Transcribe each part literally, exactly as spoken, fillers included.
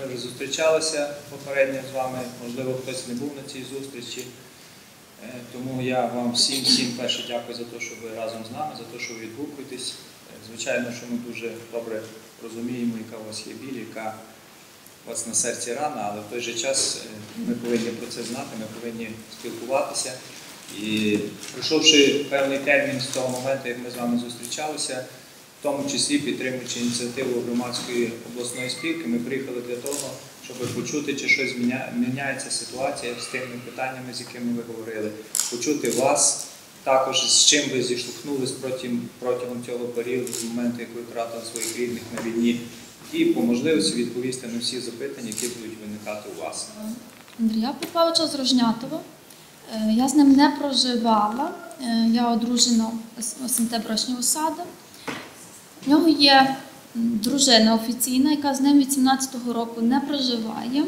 Ми вже зустрічалися попередньо з вами, можливо, хтось не був на цій зустрічі. Тому я вам всім, всім перше дякую за те, що ви разом з нами, за те, що ви відгукуєтесь. Звичайно, що ми дуже добре розуміємо, яка у вас є біль, яка у вас на серці рана, але в той же час ми повинні про це знати, ми повинні спілкуватися. І пройшовши певний термін з того моменту, як ми з вами зустрічалися, в тому числі підтримуючи ініціативу громадської обласної спілки, ми приїхали для того, щоб почути, чи щось міняється ситуація з тими питаннями, з якими ви говорили, почути вас, також з чим ви зіштовхнулись протягом, протягом цього періоду, з моменту, як ви втратили своїх рідних на війні, і по можливості відповісти на всі запитання, які будуть виникати у вас. Андрія Петровича з Рожнятова. Я з ним не проживала, я одружена з СМТ Брошнього Саду. В нього є дружина офіційна, яка з ним від сімнадцятого року не проживає.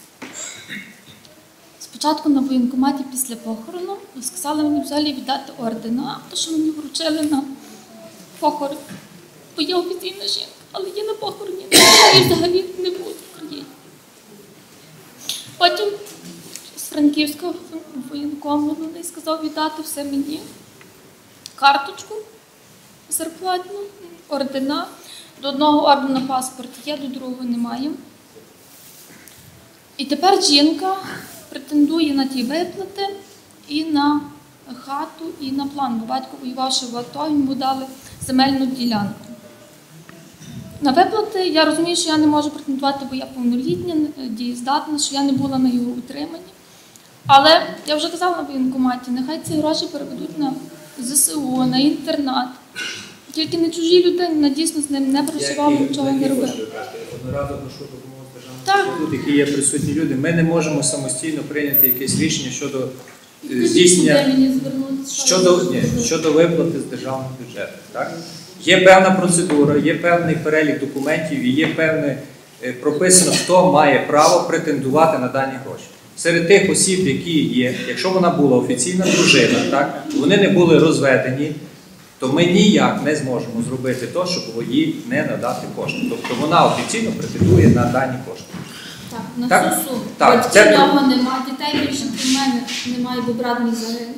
Спочатку на воєнкоматі після похорону сказали мені взагалі віддати ордена, тому що мені вручили на похорон. Бо є офіційна жінка, але є на похороні, і взагалі не буде в Україні. Потім з Франківського воєнкому вони сказав віддати все мені. Карточку зарплатну, ордена. До одного ордена паспорт є, до другого немає. І тепер жінка претендує на ті виплати і на хату, і на план. Бо батько воювавши в АТО, йому дали земельну ділянку. На виплати я розумію, що я не можу претендувати, бо я повнолітня, дієздатна, що я не була на його утриманні. Але я вже казала на воєнкоматі, нехай ці гроші переведуть на ЗСУ, на інтернат. Тільки не чужі людини, дійсно з ним не працювали, нічого не робили. Одноразово прошу допомогу з державного суду, які є присутні люди. Ми не можемо самостійно прийняти якесь рішення щодо здійснення, щодо, ні, щодо виплати з державного бюджету. Так? Є певна процедура, є певний перелік документів і є певне прописано, хто має право претендувати на дані гроші. Серед тих осіб, які є, якщо вона була офіційна дружина, так, вони не були розведені, то ми ніяк не зможемо зробити те, щоб їй не надати кошти. Тобто вона офіційно претендує на дані кошти. Так, на так? всю суму. Так, батьків це... вдома немає, дітей більше при мене немає, бо брат мій загинув.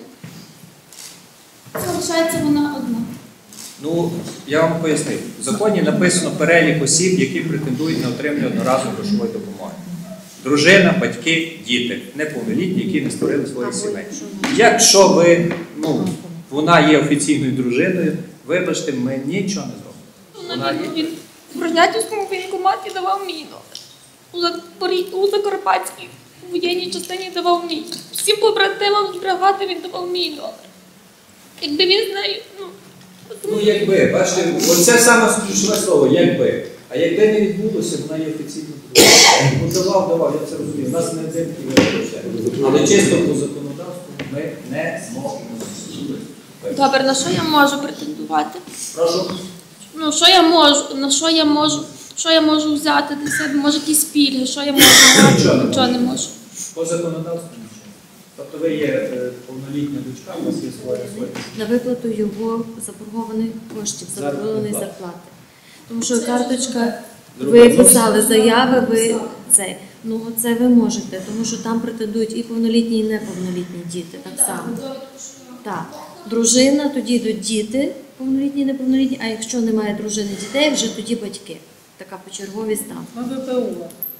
Залишається вона одна. Ну, я вам поясню. В законі написано перелік осіб, які претендують на отримання одноразової грошової допомоги. Дружина, батьки, діти, неповнолітні, які не створили свої сімей. Якщо ви, ну, вона є офіційною дружиною, вибачте, ми нічого не зробимо. Вона є... В Рожнятівському воєнкоматі давав мій номер. У Закарпатській воєнній частині давав мій. Всім побратимам з бригади він давав мій номер. Якби він з нею, ну... Ну, якби, бачите, оце саме ключове слово, якби. А якби не відбулося, вона є офіційно дружиною. Ну, давав, давав, я це розумію. У нас не один кілька. Але чисто по законодавству ми не можемо. Добре, на що я можу претендувати? Прошу. Ну, що я можу, на що я можу, що я можу взяти для себе? Може, якісь пільги, що я можу взяти? Нічого не можу. По законодавству нічого. Тобто ви є повнолітня дочка, у вас є своє своє. На виплату його заборгованих коштів, заборгованої зарплати. Тому що карточка, ви писали заяви, ви це. Ну, це ви можете, тому що там претендують і повнолітні, і неповнолітні діти, так само. Так. Дружина, тоді йдуть діти, повнолітні і неповнолітні, а якщо немає дружини дітей, вже тоді батьки. Така почерговість там. Ми ВПО.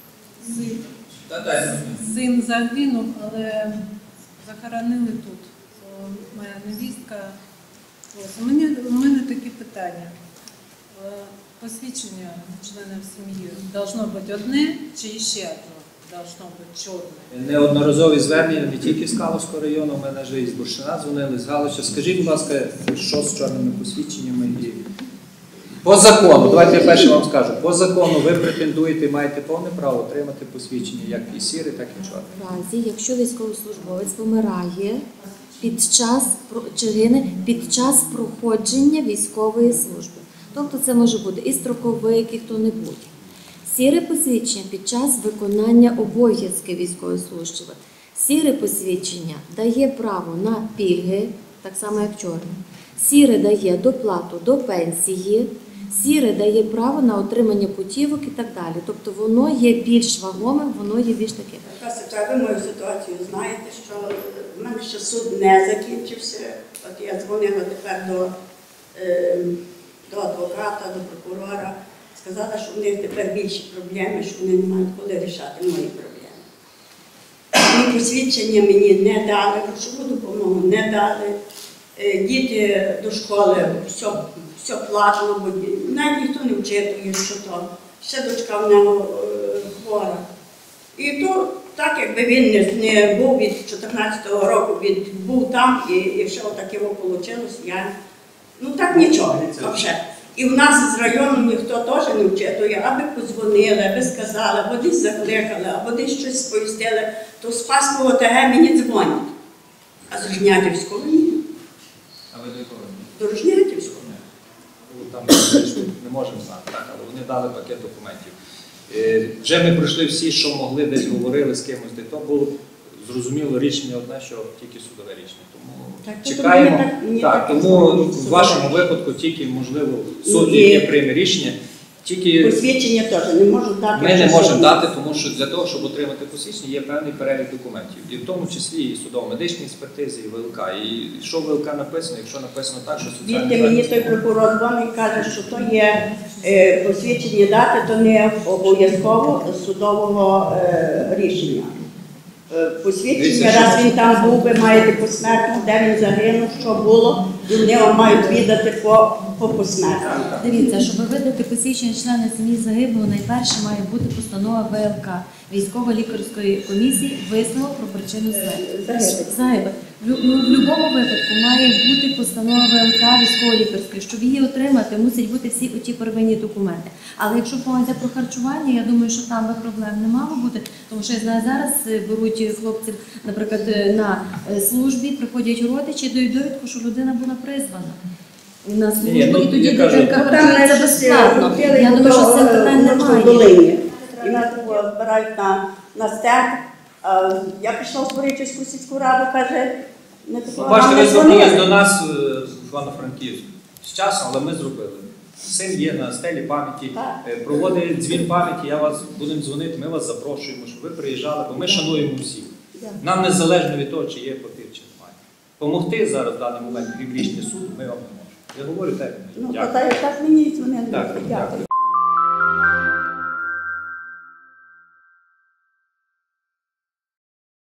Син загинув, але захоронили тут. Моя невістка. У мене, у мене такі питання. Посвідчення членів сім'ї должно бути одне чи ще одне? Должно бути чорне. Неодноразові звернення не тільки з Калузького району, у мене вже із Бурштина дзвонили, з Галича. Скажіть, будь ласка, що з чорними посвідченнями? І... По закону, давайте я перше вам скажу, по закону ви претендуєте, маєте повне право отримати посвідчення, як і сіре, так і чорне. В разі, якщо військовослужбовець помирає під час, чи гине під час проходження військової служби. Тобто це може бути і строковик, і хто-небудь. Сіре посвідчення під час виконання обов'язків військової служби. Сіре посвідчення дає право на пільги, так само як чорне. Сіре дає доплату до пенсії, Сіре дає право на отримання путівок і так далі. Тобто воно є більш вагомим, воно є більш таке. Така ситуація, ви мою ситуацію знаєте, що в мене ще суд не закінчився. От я дзвонила тепер до, е, до адвоката, до прокурора. Сказала, що в них тепер більші проблеми, що вони не мають коли рішати мої проблеми. Мені посвідчення мені не дали, грошову допомогу не дали. Е, Діти до школи все, все платно, бо навіть ніхто не вчитує, що то. Ще дочка в нього е, хвора. І то так, якби він не, не був від чотирнадцятого року, він був там, і, і ще отаке вийшло, я, ну так нічого, взагалі. І в нас з району ніхто теж не вчитує, аби подзвонили, аби сказали, або десь закликали, або десь щось сповістили, то з Спаського ОТГ мені дзвонять. А з Рожнятівського ні. А ви до якого? До Рожнятівського. Ну, там ми ж не можемо знати, так, але вони дали пакет документів. Е, Вже ми пройшли всі, що могли, десь говорили з кимось, де то було зрозуміло рішення одне, що тільки судове рішення. Тому Так, то чекаємо. мені так- мені Так, так тому сказали, в що вашому судове. випадку тільки, можливо, суд, І- яке прийме рішення, тільки Посвідчення теж не можу дати. ми не що можемо суд- дати, тому що для того, щоб отримати посвідчення, є певний перелік документів. І в тому числі і судово-медичні експертизи, і ВЛК. І що в ВЛК написано, якщо написано так, що Відти соціальний мені захист- той прокурор дзвонить і каже, що то є е, посвідчення дати, то не обов'язково судового е, рішення. Е, Посвідчення, Дивіться, що- раз він там був, ви маєте посмертно, де він загинув, що було, і вони вам мають віддати по, по посмертно. Дивіться, щоб видати посвідчення члена сім'ї загиблого, найперше має бути постанова ВЛК, військово-лікарської комісії, висновок про причину смерті. Загибелі. Загибель. В, лю- ну, в будь-якому випадку має бути постанова ВЛК військово-лікарської. Щоб її отримати, мусять бути всі оті первинні документи. Але якщо мова йде про харчування, я думаю, що там би проблем не мало бути, тому що я знаю, зараз е, беруть хлопців, наприклад, е, на е, службі, приходять родичі, дають довідку, що людина була призвана на службу, Ні, ну, і тоді я кажу, дитинка Там харчується навіть безплатно. купили Я думаю, що ото, з цим питань е, в немає. долині. І нас було, збирають на, на стек. А, Я пішла в Споричівську сільську раду, каже, не Ну, такого бачите, нам ви не звернулись дзвонили. до нас е, в Івано-Франківську з часом, але ми зробили. Син є на стелі пам'яті, Так. е, проводить дзвін пам'яті, я вас будемо дзвонити, ми вас запрошуємо, щоб ви приїжджали, бо ми шануємо всіх. Так. Нам незалежно від того, чи є папір, чи немає. Помогти зараз в даний момент крім рішення суду ми вам не можемо. Я говорю так. Ну, Дякую. так, так мені дзвонили. Так, Дякую.